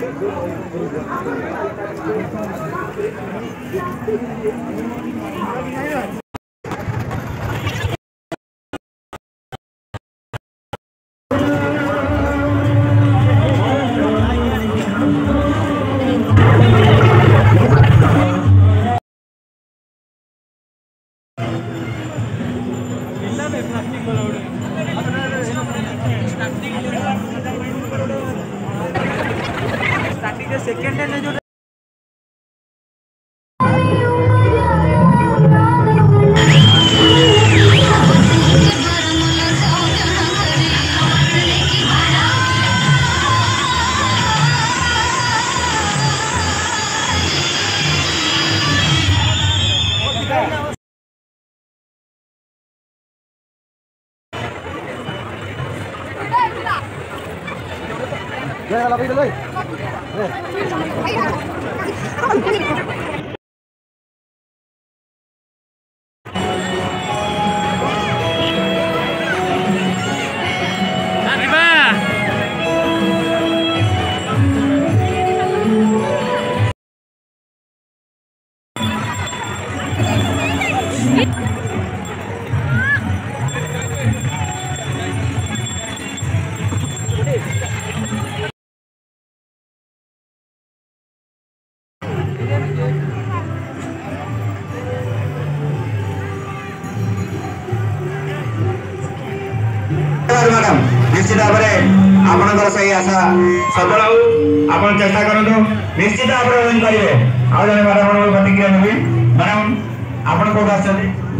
madam निश्चित भाव में आपंकर सही आशा सफल हो आप चेष्टा करूँ निश्चित भाव में विन करेंगे आज जन मैडम प्रतिक्रिया नेबी मैडम आप कौट आज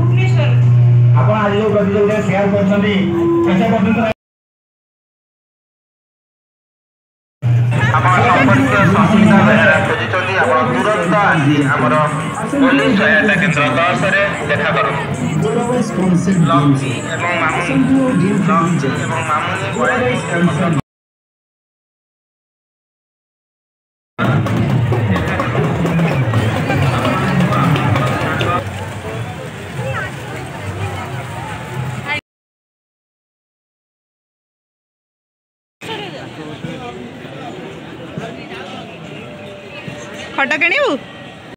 जो प्रतियोगिता शेयर कर पुलिस सहायता केन्द्र 10 देखा कर खटा किणु